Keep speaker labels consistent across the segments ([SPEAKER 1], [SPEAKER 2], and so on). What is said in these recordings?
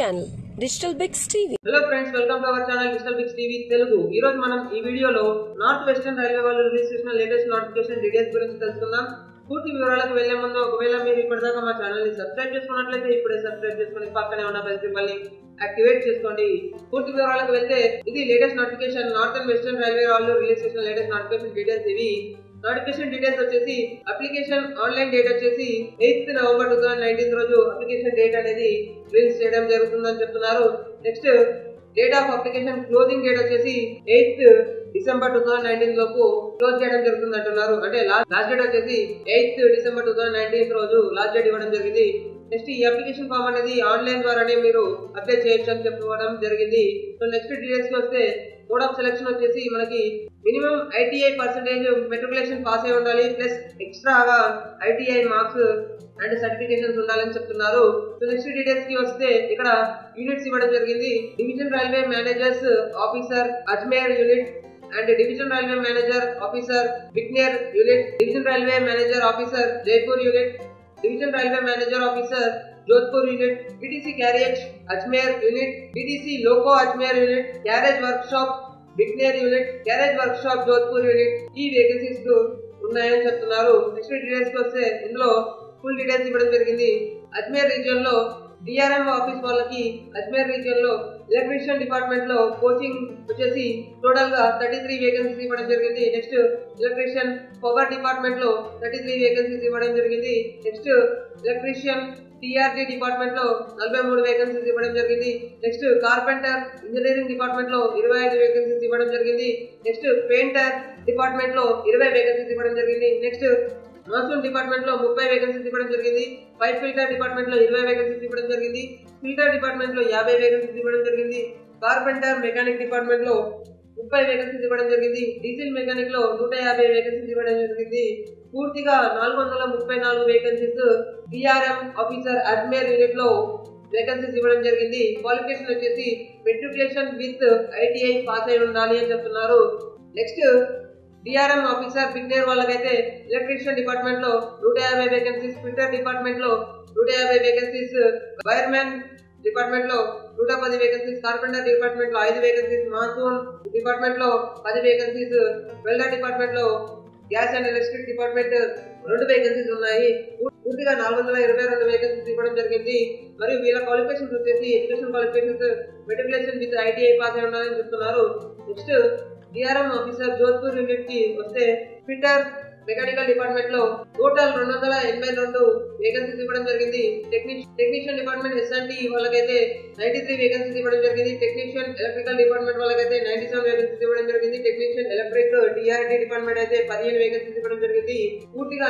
[SPEAKER 1] channel Digital Bix TV.
[SPEAKER 2] Hello friends, welcome to our channel Digital Bix TV Telugu. ఈ రోజు మనం ఈ వీడియోలో నార్త్ వెస్టర్న్ రైల్వే వాళ్ళు రిలీజ్ చేసిన లేటెస్ట్ నోటిఫికేషన్ డీటెయిల్స్ గురించి తెలుసుకుందాం. పూర్తి వివరాలకు వెళ్లే ముందు ఒకవేళ మీరు ఇప్పటిదాకా మా ఛానల్ ని సబ్స్క్రైబ్ చేసుకున్నట్లయితే ఇప్పుడే సబ్స్క్రైబ్ చేసుకొని పక్కనే ఉన్న బెల్ సింబల్ ని యాక్టివేట్ చేసుకోండి. పూర్తి వివరాలకు వెళ్తే ఇది latest notification north western railway వాళ్ళు రిలీజ్ చేసిన లేటెస్ట్ నోటిఫికేషన్ డీటెయిల్స్ ఇవి. నోటిఫికేషన్ డీటెయిల్స్ వచ్చేసి అప్లికేషన్ ఆన్లైన్ డేట్ వచ్చేసి 8th November 2019 రోజు అప్లికేషన్ డేట్ అనేది రిలీజ్ చేయడం జరుగుతుందని చెప్తున్నారు. Next date of application closing date వచ్చేసి 8th December 2019 లోపు క్లోజ్ చేయడం జరుగుతుంది అంటున్నారు. అంటే లాస్ట్ డేట్ వచ్చేసి 8th December 2019 రోజు లాస్ట్ డేట్ ఇవ్వడం జరిగింది. నెక్స్ట్ ఈ అప్లికేషన్ ఫామ్ అనేది ఆన్లైన్ ద్వారానే మీరు అప్లై చేయొచ్చు అని చెప్పడం జరిగింది. సో నెక్స్ట్ డీటెయిల్స్ కి వస్తే మోడ్ ఆఫ్ సెలెక్షన్ వచ్చేసి మనకి minimum ITI percentage matriculation pass అయి ఉండాలి, ప్లస్ ఎక్స్ట్రాగా ITI మార్క్స్ అండ్ సర్టిఫికేషన్స్ ఉండాలని చెప్తున్నారు. సో నెక్స్ట్ డీటెయిల్స్ కి వస్తే ఇక్కడ యూనిట్స్ ఇవ్వడం జరిగింది. Division railway managers officer Ajmer unit and division railway manager officer Bikaner unit, division railway manager officer Jaipur unit, division railway manager officer Jodhpur unit, BTC carriage Ajmer unit, BTC loco Ajmer unit, carriage workshop Bikaner unit, carriage workshop Jodhpur unit ఈ vacancies ఉన్నాయని చెప్తున్నారు. Next details కి వస్తే ఇందులో full details ఇవ్వడం జరిగింది. Ajmer region లో DRM office వాళ్ళకి అజ్మేర్ రీజియన్ లో ఎలక్ట్రీషియన్ డిపార్ట్మెంట్ లో కోచింగ్ వచ్చేసి టోటల్ గా 33 వేకెన్సీస్ ఇవ్వడం జరిగింది. నెక్స్ట్ ఎలక్ట్రీషియన్ పవర్ డిపార్ట్మెంట్ లో 33 వేకెన్సీస్ ఇవ్వడం జరిగింది. నెక్స్ట్ ఎలక్ట్రీషియన్ TRD డిపార్ట్మెంట్ లో 43 వేకెన్సీస్ ఇవ్వడం జరిగింది. నెక్స్ట్ కార్పెంటర్ ఇంజనీరింగ్ డిపార్ట్మెంట్ లో 25 వేకెన్సీస్ ఇవ్వడం జరిగింది. నెక్స్ట్ పెయింటర్ డిపార్ట్మెంట్ లో 20 వేకెన్సీస్ ఇవ్వడం జరిగింది. నెక్స్ట్ మాన్సూన్ డిపార్ట్మెంట్ లో 30 వేకెన్సీస్ ఇవ్వడం జరిగింది. పైప్ ఫిల్టర్ డిపార్ట్మెంట్ లో 20 వేకెన్సీస్ ఇవ్వడం జరిగింది. ఫిల్టర్ డిపార్ట్మెంట్ లో 50 వేకెన్సీస్ ఇవ్వడం జరిగింది. కార్పెంటర్ మెకానిక్ డిపార్ట్మెంట్ లో 30 వేకెన్సీస్ ఇవ్వడం జరిగింది. డీజిల్ మెకానిక్ లో 150 వేకెన్సీస్ ఇవ్వడం జరిగింది. పూర్తిగా 434 vacancies DRM officer Ajmer unit లో వేకెన్సీస్ ఇవ్వడం జరిగింది. క్వాలిఫికేషన్ వచ్చేసి మెట్రికులేషన్ విత్ ITI పాస్ అయి ఉండాలి అని చెప్తున్నారు. నెక్స్ట్ DRM ఆఫీసర్ బిగ్నేర్ వాళ్ళకైతే ఎలక్ట్రీషియన్ డిపార్ట్మెంట్ లో 150 వేకెన్సీస్, ఫిల్టర్ డిపార్ట్మెంట్ లో 150 వేకెన్సీస్, వైర్మెన్ డిపార్ట్మెంట్ లో 110 వేకెన్సీస్, కార్పెంటర్ డిపార్ట్మెంట్ లో 5 వేకెన్సీస్, మాన్సూన్ డిపార్ట్మెంట్ లో 10 వేకెన్సీస్, వెల్డర్ డిపార్ట్మెంట్ లో gas and electric department 2 vacancies ఉన్నాయి. పూర్తిగా 422 వేకెన్సీస్ ఇవ్వడం జరిగింది. మరియు వీళ్ళ క్వాలిఫికేషన్స్ వచ్చేసి education qualifications matriculation with ITI pass అయి ఉండాలని చెప్తున్నారు. Next DRM officer Jodhpur unit కి వస్తే ఫిట్టర్ మెకానికల్ డిపార్ట్మెంట్ లో టోటల్ 282 వేకెన్సీస్ ఇవ్వడం జరిగింది. టెక్నీషియన్ డిపార్ట్మెంట్ SNT వాళ్ళకైతే 93 వేకెన్సీస్ ఇవ్వడం జరిగింది. టెక్నీషియన్ ఎలక్ట్రికల్ డిపార్ట్మెంట్ వాళ్ళకైతే 97 వేకెన్సీస్ ఇవ్వడం జరిగింది. టెక్నీషియన్ ఎలక్ట్రిక్ DRD డిపార్ట్మెంట్ అయితే 15 వేకెన్సీస్ ఇవ్వడం జరిగింది. పూర్తిగా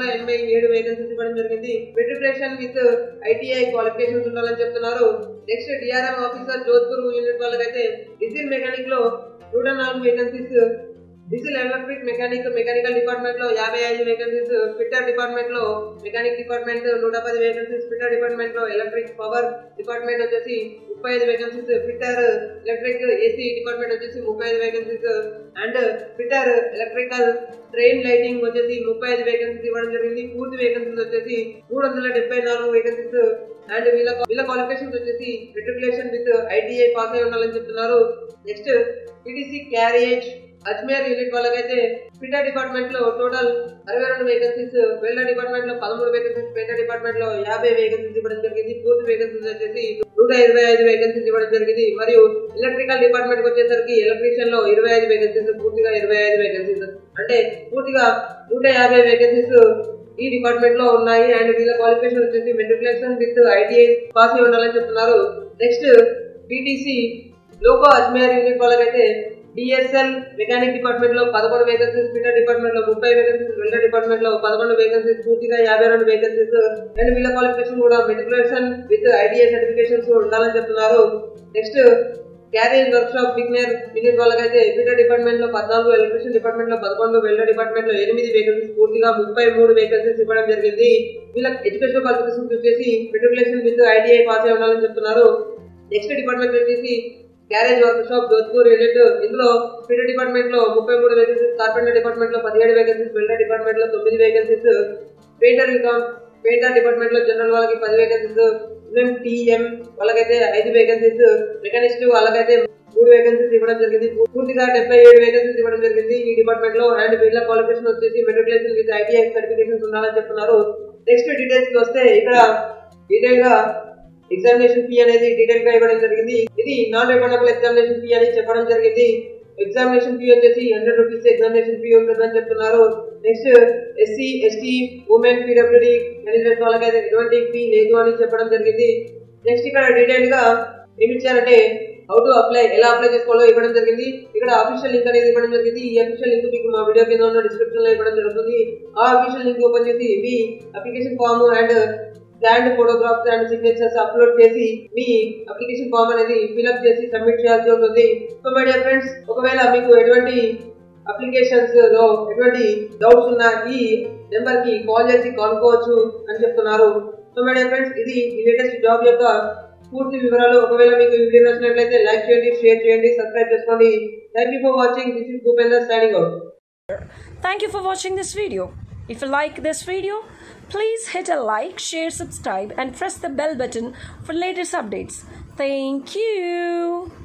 [SPEAKER 2] 487 వేకెన్సీస్ ఇవ్వడం జరిగింది. మెట్రికులేషన్ విత్ ITI క్వాలిఫికేషన్స్ ఉండాలని చెప్తున్నారు. Next DRM officer Jodhpur unit వాళ్ళకైతే డీజిల్ మెకానిక్ లో 104 vacancies, diesel electric mechanical department లో 55 వేకెన్సీస్, ఫిట్టర్ డిపార్ట్మెంట్ లో mechanic department 110 vacancies, fitter department లో ఎలక్ట్రిక్ పవర్ డిపార్ట్మెంట్ వచ్చేసి 35 vacancies, fitter electric AC department వచ్చేసి 35 vacancies and fitter electrical train lighting వచ్చేసి 35 vacancies ఇవ్వడం జరిగింది. పూర్తి వేకెన్సీస్ వచ్చేసి 374 వేకెన్సీస్ అండ్ వీళ్ళ క్వాలిఫికేషన్స్ వచ్చేసి మెట్రికులేషన్ విత్ ITI పాస్ అయి ఉండాలని చెప్తున్నారు. Next BTC carriage Ajmer unit వాళ్ళకైతే ఫిట్టర్ డిపార్ట్మెంట్ లో టోటల్ 62 వేకెన్సీస్, వెల్డర్ డిపార్ట్మెంట్ లో 13 వేకెన్సీస్, పెయింటర్ డిపార్ట్మెంట్ లో 50 వేకెన్సీస్ ఇవ్వడం జరిగింది. పూర్తి వేకెన్సీస్ వచ్చేసి 125 వేకెన్సీస్ ఇవ్వడం జరిగింది. మరియు ఎలక్ట్రికల్ డిపార్ట్మెంట్ వచ్చేసరికి ఎలక్ట్రీషియన్ లో 25 వేకెన్సీస్, పూర్తిగా 25 వేకెన్సీస్ అంటే పూర్తిగా 150 వేకెన్సీస్ ఈ డిపార్ట్మెంట్ లో ఉన్నాయి. అండ్ వీళ్ళ క్వాలిఫికేషన్ వచ్చేసి మెట్రికులేషన్ విత్ ITI పాస్ అయి ఉండాలని చెప్తున్నారు. Next BTC loco Ajmer unit వాళ్ళకైతే DSL మెకానిక్ డిపార్ట్మెంట్ లో 11 వేకెన్సీస్, ఫిట్టర్ డిపార్ట్మెంట్ లో 30 వేకెన్సీస్, వెల్డర్ డిపార్ట్మెంట్ లో 11 వేకెన్సీస్, పూర్తిగా 52 వేకెన్సీస్ అండ్ వీళ్ళ క్వాలిఫికేషన్ కూడా మెట్రికులేషన్ విత్ ITI సర్టిఫికేషన్స్ ఉండాలని చెప్తున్నారు. Next carriage workshop Bikaner unit వాళ్ళకైతే ఫిట్టర్ డిపార్ట్మెంట్ లో 14, ఎలక్ట్రీషియన్ డిపార్ట్మెంట్ లో 11, వెల్డర్ డిపార్ట్మెంట్ లో 8 వేకెన్సీస్, పూర్తిగా 33 వేకెన్సీస్ ఇవ్వడం జరిగింది. వీళ్ళ ఎడ్యుకేషన్ క్వాలిఫికేషన్స్ వచ్చేసి మెట్రికులేషన్ విత్ ITI పాస్ అయి ఉండాలని చెప్తున్నారు. నెక్స్ట్ డిపార్ట్మెంట్ వచ్చేసి క్యారేజ్ వర్క్షాప్ జోధ్పూర్ యూనిట్. ఇందులో ఫిట్టర్ డిపార్ట్మెంట్ లో 33 వేకెన్సీస్, కార్పెంటర్ డిపార్ట్మెంట్ లో 17 వేకెన్సీస్, వెల్డర్ డిపార్ట్మెంట్ లో 9 వేకెన్సీస్, పెయింటర్ పెయింటర్ డిపార్ట్మెంట్ లో జనరల్ వాళ్ళకి 10 వేకెన్సీస్, ఎంఎంటీఎం వాళ్ళకైతే 5 వేకెన్సీస్, మెకానిస్ట్ వాళ్ళకైతే 3 వేకెన్సీస్ ఇవ్వడం జరిగింది. పూర్తిగా 77 వేకెన్సీస్ ఇవ్వడం జరిగింది ఈ డిపార్ట్మెంట్ లో. అండ్ వీళ్ళ క్వాలిఫికేషన్ వచ్చేసి మెట్రికులేషన్ విత్ ఐటీఐ సర్టిఫికేషన్స్ ఉండాలని చెప్తున్నారు. నెక్స్ట్ డీటెయిల్స్ కి వస్తే ఇక్కడ డీటెయిల్ గా ఎగ్జామినేషన్ ఫీ అనేది డీటెయిల్ గా ఇవ్వడం జరిగింది. ఇది నాన్ రిఫండబుల్ ఎగ్జామినేషన్ ఫీ అని చెప్పడం జరిగింది. ఎగ్జామినేషన్ ఫీ వచ్చేసి 100 రూపీస్ ఎగ్జామినేషన్ ఫీ ఉంటుందని చెప్తున్నారు. Next SC, ST, women, PWD candidates వాళ్ళకైతే ఎటువంటి ఫీ లేదు అని చెప్పడం జరిగింది. నెక్స్ట్ ఇక్కడ డీటెయిల్ గా ఏమి ఇచ్చారంటే హౌ టు అప్లై, ఎలా అప్లై చేసుకోవాలో ఇవ్వడం జరిగింది. ఇక్కడ అఫీషియల్ లింక్ అనేది ఇవ్వడం జరిగింది. ఈ అఫీషియల్ లింక్ మీకు మా వీడియో కింద ఉన్న డిస్క్రిప్షన్ లో ఇవ్వడం జరుగుతుంది. ఆ అఫీషియల్ లింక్ ఓపెన్ చేసి మీ application form and scanned photographs and signatures upload చేసి మీ అప్లికేషన్ ఫామ్ అనేది ఫిల్అప్ చేసి సబ్మిట్ చేయాల్సి ఉంటుంది. సో మై డియర్ ఫ్రెండ్స్, ఒకవేళ మీకు ఎటువంటి అప్లికేషన్స్ లో ఎటువంటి డౌట్స్ ఉన్నా ఈ నెంబర్ కి కాల్ చేసి కనుక్కోవచ్చు అని చెప్తున్నారు. సో మై డియర్ ఫ్రెండ్స్, ఇది ఈ లేటెస్ట్ జాబ్ యొక్క పూర్తి వివరాలు. ఒకవేళ మీకు ఈ వీడియో నచ్చినట్లయితే లైక్ చేయండి, షేర్ చేయండి, సబ్స్క్రైబ్ చేసుకోండి. Thank you for watching. This is Bhupender signing out.
[SPEAKER 1] Thank you for watching this video. If you like this video, please hit a like, share, subscribe and press the bell button for latest updates. Thank you.